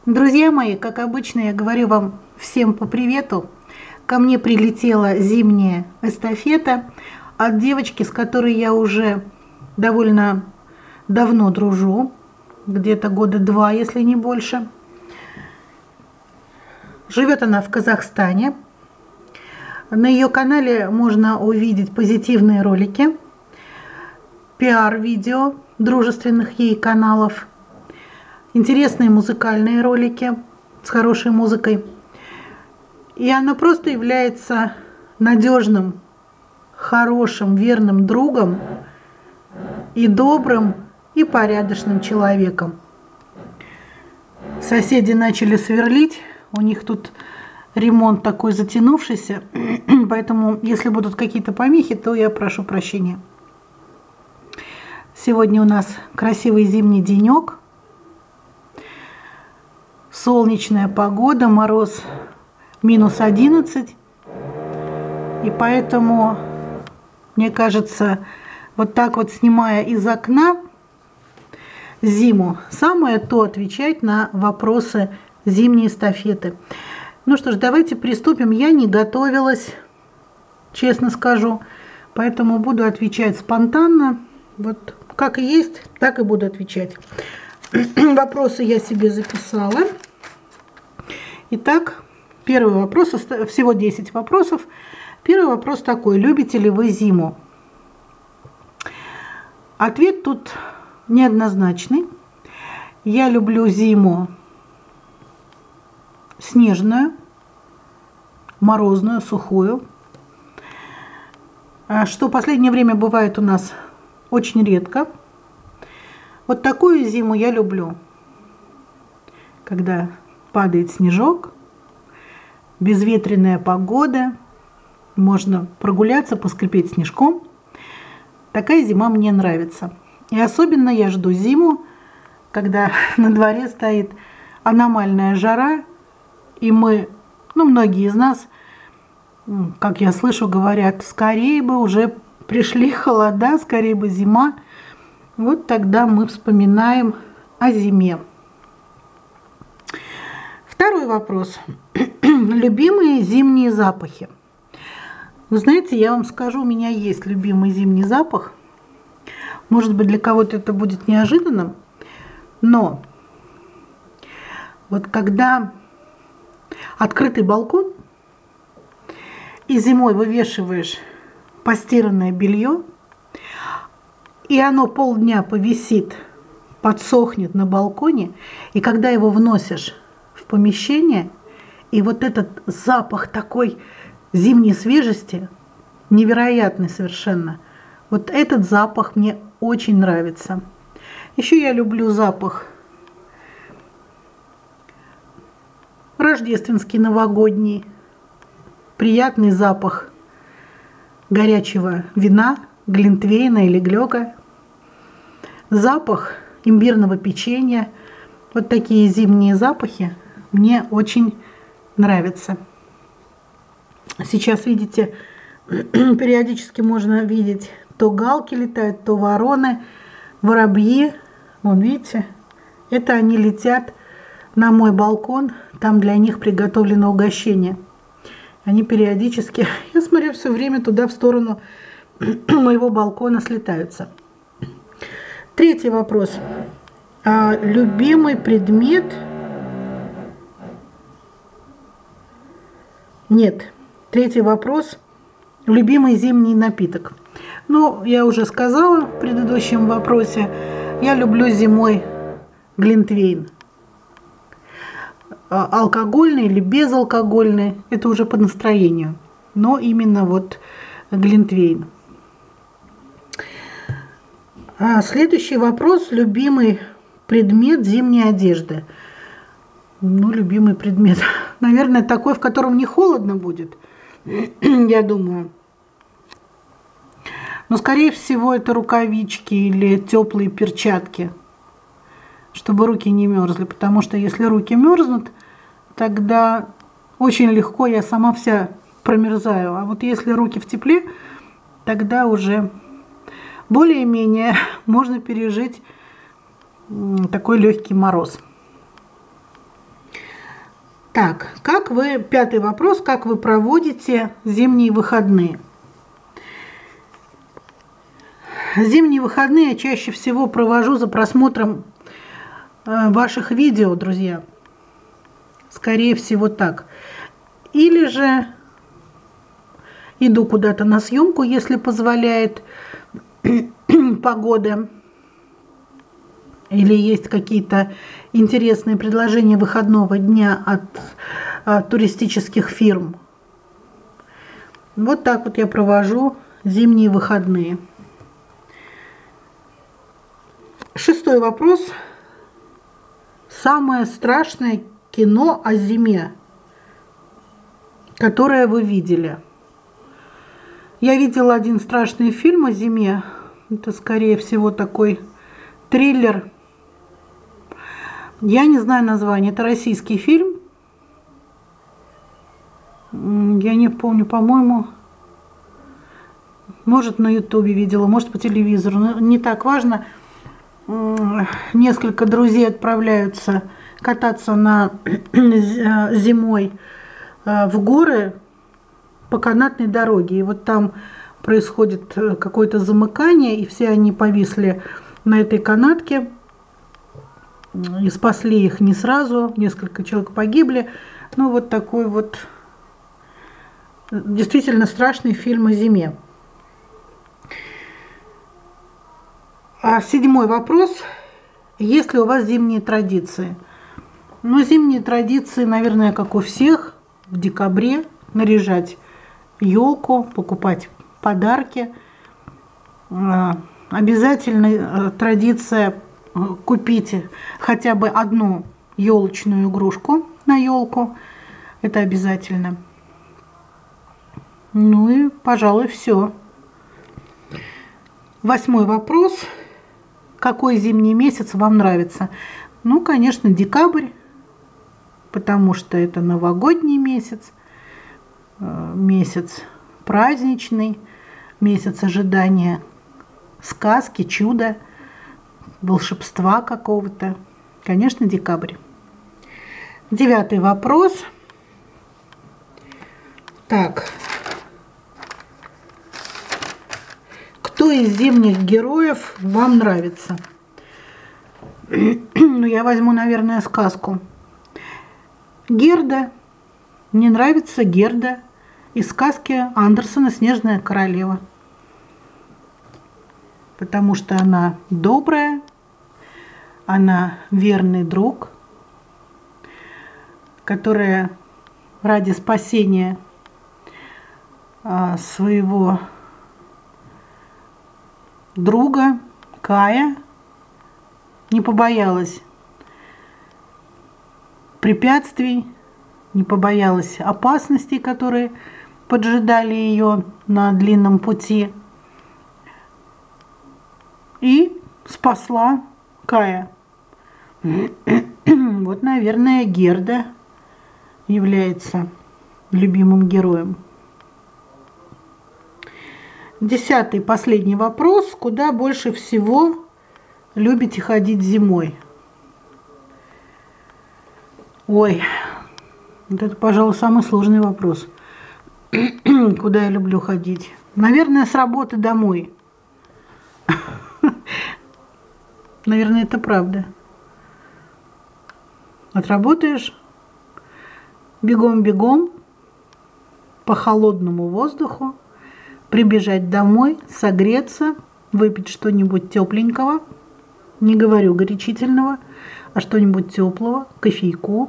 Друзья мои, как обычно, я говорю вам всем по привету. Ко мне прилетела зимняя эстафета от девочки, с которой я уже довольно давно дружу, где-то года 2, если не больше. Живет она в Казахстане. На ее канале можно увидеть позитивные ролики, пиар-видео дружественных ей каналов, интересные музыкальные ролики с хорошей музыкой. И она просто является надежным, хорошим, верным другом и добрым, и порядочным человеком. Соседи начали сверлить, у них тут ремонт такой затянувшийся, поэтому если будут какие-то помехи, то я прошу прощения. Сегодня у нас красивый зимний денек, солнечная погода, мороз минус 11, и поэтому, мне кажется, вот так вот снимая из окна зиму, самое то отвечать на вопросы зимней эстафеты. Ну что ж, давайте приступим. Я не готовилась, честно скажу, поэтому буду отвечать спонтанно. Вот как и есть, так и буду отвечать. Вопросы я себе записала. Итак, первый вопрос, всего 10 вопросов. Первый вопрос такой: любите ли вы зиму? Ответ тут неоднозначный. Я люблю зиму снежную, морозную, сухую, что в последнее время бывает у нас очень редко. Вот такую зиму я люблю, когда падает снежок, безветренная погода, можно прогуляться, поскрипеть снежком. Такая зима мне нравится. И особенно я жду зиму, когда на дворе стоит аномальная жара, и мы, многие из нас, как я слышу, говорят, скорее бы уже пришли холода, скорее бы зима. Вот тогда мы вспоминаем о зиме. Второй вопрос. Любимые зимние запахи. Вы знаете, я вам скажу, у меня есть любимый зимний запах. Может быть, для кого-то это будет неожиданным, но вот когда открытый балкон и зимой вывешиваешь постиранное белье, и оно полдня повисит, подсохнет на балконе, и когда его вносишь в помещение, и вот этот запах такой зимней свежести, невероятный совершенно, вот этот запах мне очень нравится. Еще я люблю запах рождественский, новогодний, приятный запах горячего вина, глинтвейна или глёга, запах имбирного печенья. Вот такие зимние запахи мне очень нравятся. Сейчас, видите, периодически можно видеть, то галки летают, то вороны, воробьи. Вон, видите, это они летят на мой балкон, там для них приготовлено угощение. Они периодически, я смотрю, все время туда, в сторону моего балкона слетаются. Третий вопрос. Любимый предмет? Нет. Третий вопрос. Любимый зимний напиток. Я уже сказала в предыдущем вопросе. Я люблю зимой глинтвейн. Алкогольный или безалкогольный, это уже по настроению. Но именно вот глинтвейн. Следующий вопрос. Любимый предмет зимней одежды. Любимый предмет. Наверное, такой, в котором не холодно будет. Я думаю. Но, скорее всего, это рукавички или теплые перчатки, чтобы руки не мерзли. Потому что если руки мерзнут, тогда очень легко я сама вся промерзаю. А вот если руки в тепле, тогда уже более-менее можно пережить такой легкий мороз. Так, пятый вопрос, как вы проводите зимние выходные? Зимние выходные я чаще всего провожу за просмотром ваших видео, друзья. Скорее всего так. Или же иду куда-то на съемку, если позволяет погода. Или есть какие-то интересные предложения выходного дня от туристических фирм. Вот так вот я провожу зимние выходные. Шестой вопрос. Самое страшное кино о зиме, которое вы видели? Я видела один страшный фильм о зиме. Это, скорее всего, такой триллер. Я не знаю название. Это российский фильм. Я не помню, по-моему, может, на ютубе видела, может, по телевизору. Но не так важно. Несколько друзей отправляются кататься зимой в горы по канатной дороге. И вот там происходит какое-то замыкание, и все они повисли на этой канатке. И спасли их не сразу, несколько человек погибли. Ну, вот такой вот действительно страшный фильм о зиме. А седьмой вопрос. Есть ли у вас зимние традиции? Ну, зимние традиции, наверное, как у всех, в декабре наряжать елку, покупать подарки. Обязательно традиция купить хотя бы одну елочную игрушку на елку. Это обязательно. Ну и, пожалуй, все. Восьмой вопрос. Какой зимний месяц вам нравится? Ну, конечно, декабрь, потому что это новогодний месяц, месяц праздничный, месяц ожидания сказки, чуда, волшебства какого-то. Конечно, декабрь. Девятый вопрос. Так. Кто из зимних героев вам нравится? Ну, я возьму, наверное, сказку. Герда. Мне нравится Герда из сказки Андерсена «Снежная королева». Потому что она добрая, она верный друг, которая ради спасения своего друга Кая не побоялась препятствий, не побоялась опасностей, которые поджидали ее на длинном пути, и спасла Кая. Вот, наверное, Герда является любимым героем. Десятый, последний вопрос. Куда больше всего любите ходить зимой? Ой, вот это, пожалуй, самый сложный вопрос. Куда я люблю ходить? Наверное, с работы домой. Наверное, это правда. Отработаешь, бегом-бегом по холодному воздуху, прибежать домой, согреться, выпить что-нибудь тепленького, не говорю горячительного, а что-нибудь теплого, кофейку,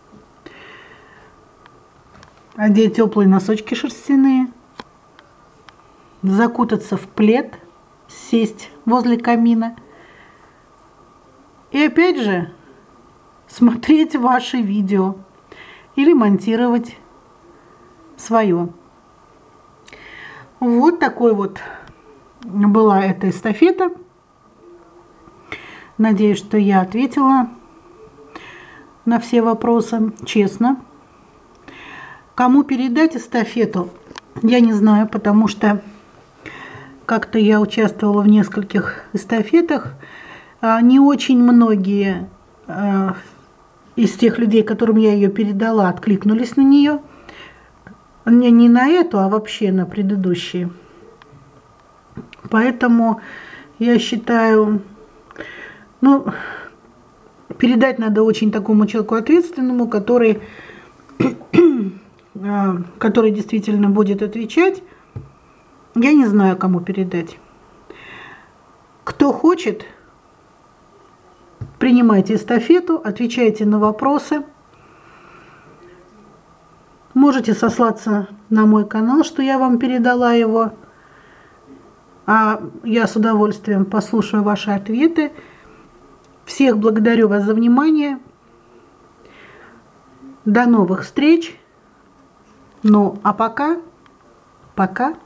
одеть теплые носочки шерстяные, закутаться в плед, сесть возле камина и опять же смотреть ваши видео или монтировать свое. Вот такой вот была эта эстафета. Надеюсь, что я ответила на все вопросы честно. Кому передать эстафету, я не знаю, потому что как-то я участвовала в нескольких эстафетах. Не очень многие из тех людей, которым я ее передала, откликнулись на нее. Не на эту, а вообще на предыдущие. Поэтому я считаю, ну, передать надо очень такому человеку ответственному, который действительно будет отвечать. Я не знаю, кому передать. Кто хочет, принимайте эстафету, отвечайте на вопросы. Можете сослаться на мой канал, что я вам передала его. А я с удовольствием послушаю ваши ответы. Всех благодарю вас за внимание. До новых встреч. Ну, а пока.